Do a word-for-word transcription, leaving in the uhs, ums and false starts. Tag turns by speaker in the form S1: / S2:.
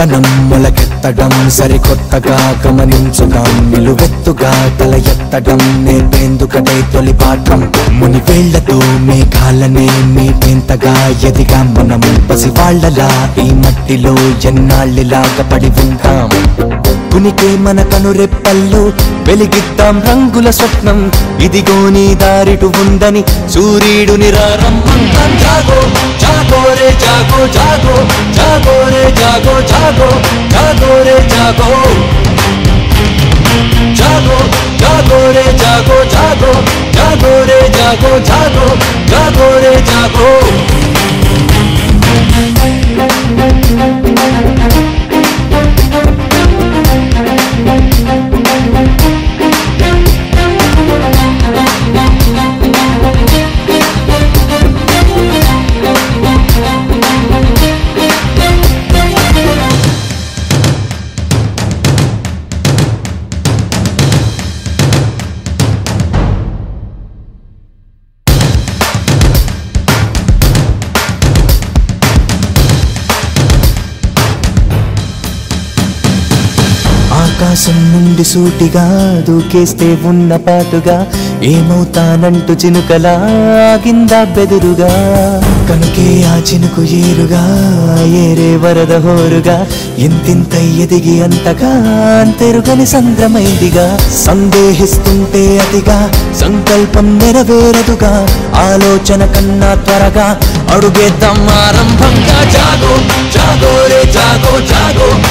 S1: కొత్తదనం మొలకెత్తడం సరికొత్తగా గమనించుదాం నిలువెత్తుగా తల ఎత్తడం నేర్పేందుకటే తొలి పాఠం మునివేళ్లతో మేఘాలనే మీటేంతగా ఎదిగా మనం పసివాళ్లలా ఈ మట్టిలో ఎన్నాళ్ళిలాగా పడి ఉంటాం కునికే మన కనురెప్పల్లో వెలిగిద్దాం రంగుల స్వప్నం ఇదిగో నీ దారిటు ఉందని సూర్యుడుని రారంభంతం జాగో జాగో రే జాగో జాగో జాగో రే జాగో జాగో జాగో రే జాగో జాగో జాగో రే జాగో జాగో జాగో రే జాగో జాగో జాగో రే జాగో ఆకాశం నుండి సూటిగా దూకేస్తే ఉన్న పాటుగా ఏమవుతానంటూ చినుకలా ఆగిందా బెదురుగా కనుకే ఆ చినుకు ఏరుగా ఏరే వరద హోరుగా ఇంతింత ఎదిగి అంతగా అంతెరుగని సంద్రమైందిగా సందేహిస్తుంటే అతిగా సంకల్పం నెరవేరదుగా ఆలోచన కన్నా త్వరగా అడుగేద్దాం ఆరంభంగా జాగో జాగో రే జాగో జాగో